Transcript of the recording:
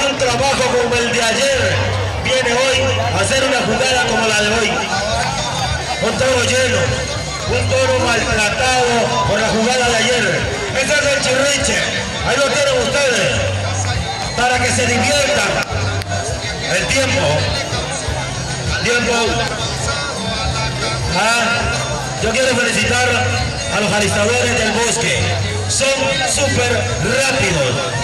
de un trabajo como el de ayer, viene hoy a hacer una jugada como la de hoy. Un toro lleno, un toro maltratado por la jugada de ayer. Ese es el chirriche, ahí lo tienen ustedes, para que se diviertan. El tiempo. Yo quiero felicitar a los alistadores del bosque. Son súper rápidos.